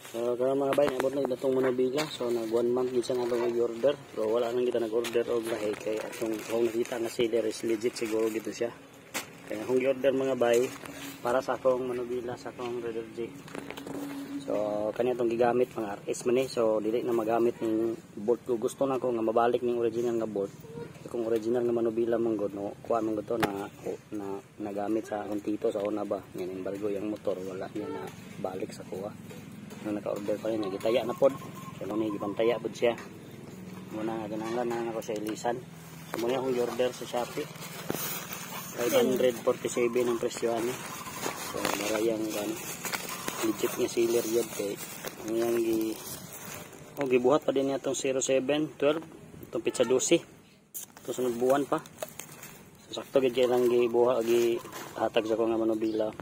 So kaya mga bay, naabot na itong manubila. So nag 1 month gid siya nga mag-order. So wala nang kita nag-order og lahi kay atong kung nakita nga seller is legit siguro gito siya. Kaya kung i-order mga bay para sa akong manubila sa akong Raider J. So kanya itong gigamit mga RS man eh. So dili na magamit ning bolt ko. Gusto na ko nga mabalik ning original nga bolt. Kung original nga manubila man gud no, kuha man gud to na nagamit sa akong tito sa una ba. Yan embargo yung motor wala niya na balik sa kuha. Nung naka-order pa rin, nagitaya na pod. So nung may gipantaya pod siya. Muna nga ginanglan na ako sa ilisan. So muna akong i-order sa Shopee. 547 ang presyo ani. So marayang legit nga sealer yun kay ang yang gibuhat pa din niya itong 0712 itong pizza 12 ito sunod buwan pa. So sakto gid lang gibuhat gihatag sa ko nga manubila.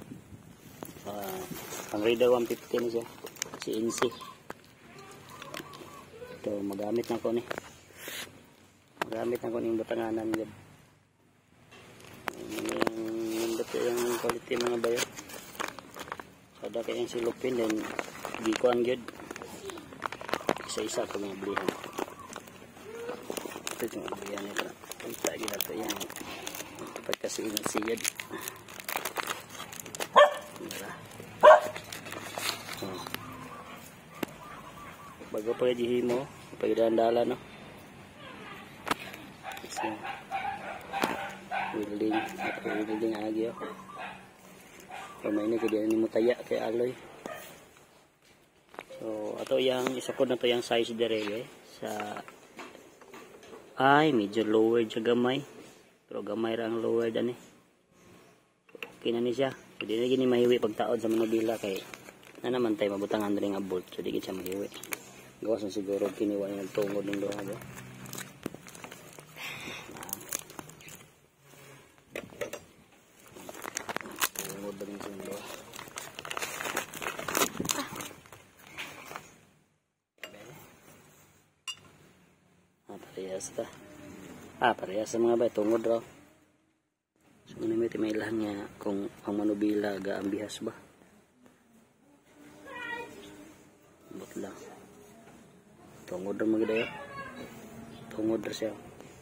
Ang Raider 150 ni siya. CNC. Ito magamit na ko ni. Magamit na ko ning butanganan gid. Yung quality mga bayo. Sada kay yung silupin then gikuan gid. Isa-isa ko mga blihan. Ito yung blihan nito. Kita gid ato yan. Pagka CNC gid. Bago pa gihimo, pagdandala no. Kasi wielding agi oh. Kamay ni kaya ni mo taya kay aloy. So ato yang isukod na to yang size dire sa ay medyo lower siya gamay. Pero gamay ra ang lower dani. Okay na ni siya. Pwede na gini mahiwi pagtaod sa manubila kay na naman tayo mabutangan rin nga bolt. So di gid siya mahiwi. Gawas na siguro kiniwa niya nagtungod ng doha ba. Tungod ba rin sa doha. Parehas ta. Parehas sa mga ba. Tungod raw. So muna may ilan niya kung ang manubila gaambihas ba. Bot lang. Tungod rin magdayo. Tungod rin siya.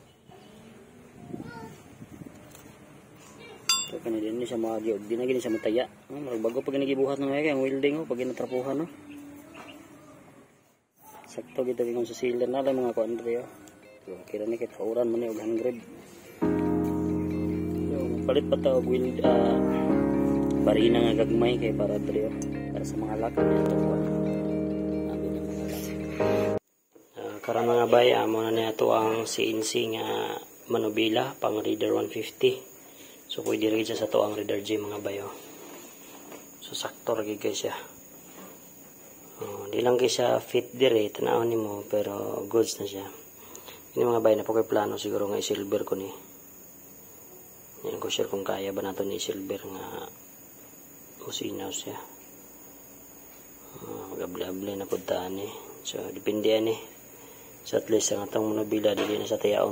So kanina din siya magagyo. Di na gini siya mataya. Bago pag nagibuhat ng mga ang welding pag natrapuhan no. Sakto kita kung sa sealer na lang mga kuan rin. Kira ni kita uran mo ni 100. So palit pa ta og weld barina nga gagmay kay para rin. Para sa mga lakad niya ito. Karang mga bay, amo na niya ito ang CNC nga manubila pang Raider 150. So pwede rin siya sa ito ang Raider J mga bayo. So sakto rin guys siya. Di lang kayo siya fit dire, tanawin mo pero goods na siya. Ini mga bay na po kay plano siguro nga i-silver ko ni. Yan ko share kung kaya ba nato ni silver nga usinaw siya. Magabli-abli na puntaan eh. So depende yan eh. So at least ang atong manubila dili na sa tayaon.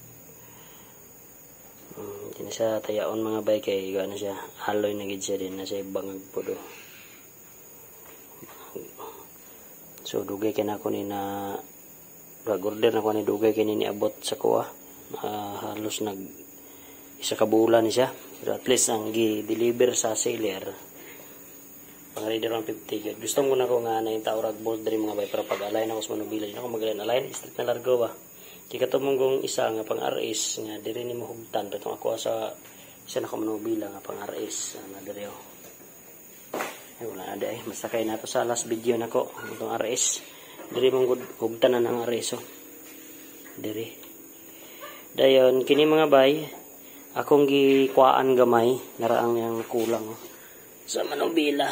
Hindi na sa tayaon mga bay kay gano siya. Alloy na gid siya din na sa bangag pudo. So dugay kay nako ni na order na ko ni dugay kay ni abot sa kuha. Halos nag isa ka bulan ni siya. Pero at least ang gi-deliver sa seller pang Raider 150. Gusto ko na ko nga na yung taurag bolt dari mga bay para pag-align ako sa manubila. Hindi ako mag-align. Straight na largo ba. Kaya katumong isa nga pang RS nga diri ni mahugtan. Pero ako sa isa na ko manubila nga pang RS. Na diri ako. Ay wala na dahil. Masakay na to sa last video na ko. Itong RS. Diri mong hugtan na ng RS. Oh. Diri. Dayon, kini mga bay. Akong gikwaan gamay. Naraang yung kulang. Oh. Sa manubila.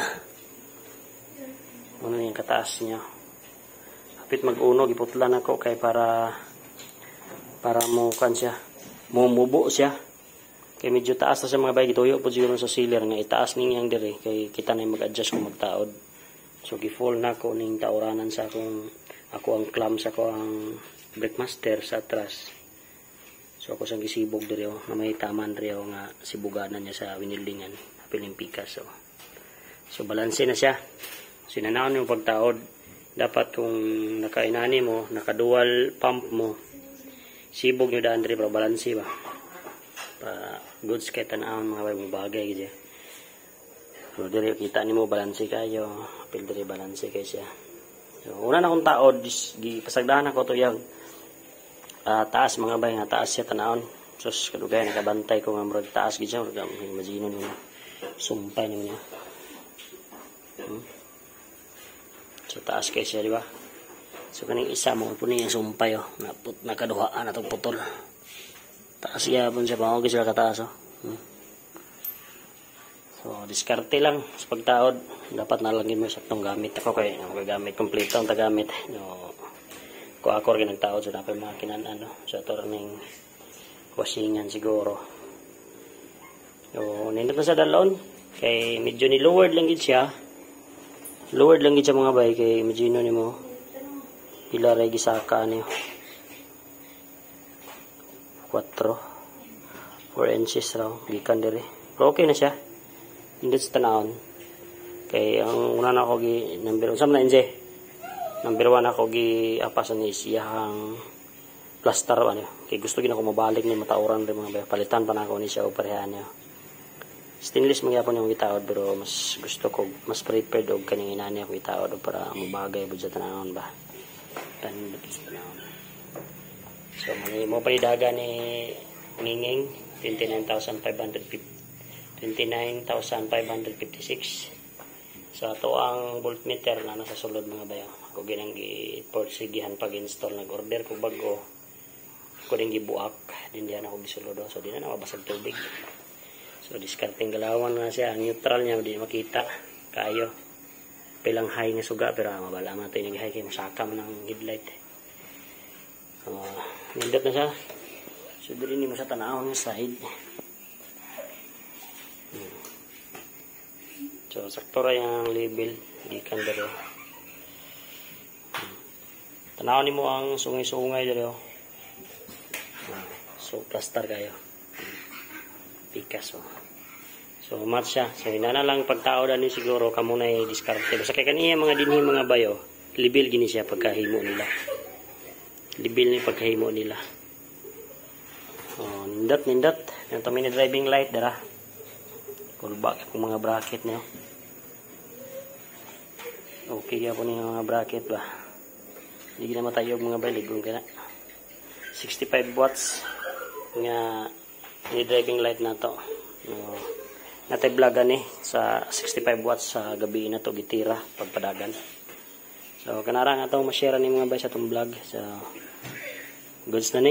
Ano yung kataas niya. Kapit mag-uno, giputlan ako kay para mo kan siya. Mumubo siya. Kay medyo taas na sa mga bay. Gituyo po siguro sa sealer nga itaas ninyang diri. Kay kita na yung mag-adjust kung magtaod. So gi-fall na ko ning tauranan sa ako ang clamp sa ko ang breakmaster sa atras. So ako sang gisibog diri na may taman diri nga sibuganan niya sa winildingan. Piling pikas. So balanse na siya. Sinanaon yung pagtaod. Dapat kung nakainani mo, naka-dual pump mo, sibog nyo daan diri para balansi ba. Pa goods kay tan-awon mga bagay gid. So diri kita nimo balansi kayo, apil diri balansi kay siya. So una na kong taod, gipasagdahan ako to yang taas mga bay nga taas siya tan-awon. Sus kadugay nakabantay ko nga murag taas gid siya, murag imagine niyo. Sumpay niyo. So taas kay siya, di ba? So kaning isa mo po niya sumpay oh, nakaduhaan atong putol. Taas siya pun siya pangog sila kataas oh. So diskarte lang sa pagtaod, dapat nalangin mo sa tong gamit. Ako kay magagamit kompleto ang tagamit. No. Ko ako rin nagtaod so dapat makinan ano, sa turning wasingan siguro. So nindot na sa dalon kay medyo ni lowered lang gid siya. Lowered lang gid sa mga bay kay imagine nimo pila ray gisaka niyo 4 inches raw gikan diri. Pero okay na siya. Hindi sa tanawon. Kay ang una na ako gi number 1 na inje. Number 1 ako gi apasan ni siyang plaster ano. Kay gusto gid ako mabalik ni matauran ri mga bay. Palitan pa na ako ni siya operehan niya. Stainless magyapon yung gitaod pero mas gusto ko mas prepared og kaning inani ako gitaod para mabagay budget tanawon ba. Kanin budget tanawon. So mo panidaga ni nginging 29,556. So ato ang voltmeter na nasa sulod mga bayo. Ako ginang gi-porsigihan pag-install nag-order ko bago. Ko din gibuak din diyan ako gisulod so di na mabasag tubig. So discarding galawan na siya, ang neutral niya hindi makita kayo. Pilang high nga suga pero mabala man to yung high kay masakam ng headlight. Nindot na siya. So diri ni mo sa tanawon nga side. So sakto ra yung label gikan diri. Tanawon nimo ang sungay-sungay diri. So plaster kayo. Pikas oh. So match siya. So hinana lang pagtaod ani siguro kamo na i-diskarte. Basta kay kaniya mga dinhi mga bayo, libil gini siya pagkahimo nila. Libil ni pagkahimo nila. Oh, nindot. Nanto mini driving light dara. Pullback ang mga bracket niyo. Okay ya po ni mga bracket ba. Hindi na matayog mga baligong kana. 65 watts nga ni driving light na to. Natay vlogan ni sa 65 watts sa gabi na to gitira pagpadagan. So kanara nga atong ma-share ni mga bay sa tong vlog sa goods na ni.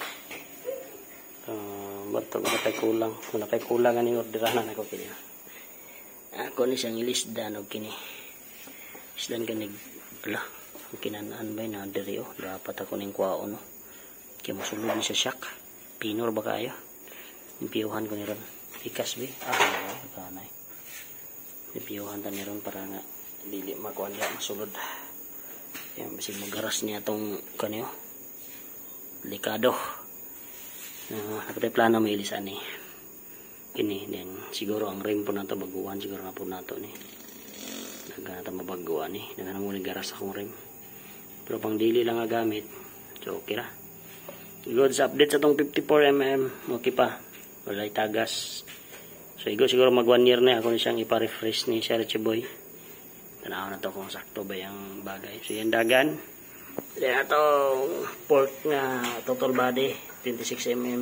Bato napay kulang. Kung napay kulang ani orderahan ako kini. Ako ni siyang ilisdan og kini. Isdan kanig ala kinanaan bay na diri oh. Dapat ako ning kwaon no. Kay mosulod ni sa shock. Pinor ba kayo? Impiyuhan ko ni ron. Pikas bi. Kanay. Impiyuhan ta ni ron para nga dili makuan ya masulod. Yan bisig magaras niya tong kanyo. Delikado. Napatay plano may ilisan ni. Kini then siguro ang rim po nato baguhan siguro na po nato ni. Nagana mabaguhan ni. Nagana mo ni garas akong rim. Pero pang dili lang nga gamit. So okay ra. Goods update sa tong 54mm. Okay pa. Walay tagas. So siguro mag 1 year na ako ni siyang ipa-refresh ni Sir Chiboy. Tanaw na to kung sakto ba yung bagay. So yan dagan. Then atong port nga total body 26mm.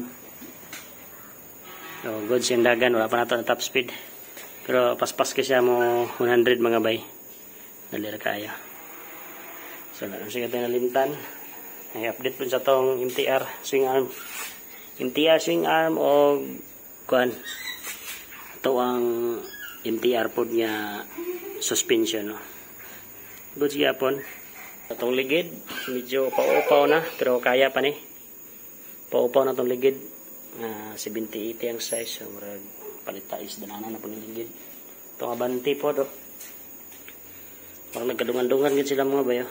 So goods yung dagan. Wala pa nato na top speed. Pero paspas ka siya mo 100 mga bay. Nalira kaya. So nalang siya natin nalimtan. I-update po sa tong MTR swing arm. MTR swing arm o kuan. Ito ang MTR pod niya suspension no. Good siya pon. Itong ligid medyo paupaw na pero kaya pa ni. Paupaw na tong ligid. 70-80 ang size so murag palita is danana na po ni ligid. Itong abanti po do. Parang nagkadungan-dungan gid sila mga bayo.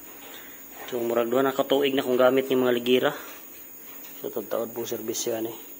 So murag duha na katuig na kung gamit ni mga ligira. So taud po serbisyo ani.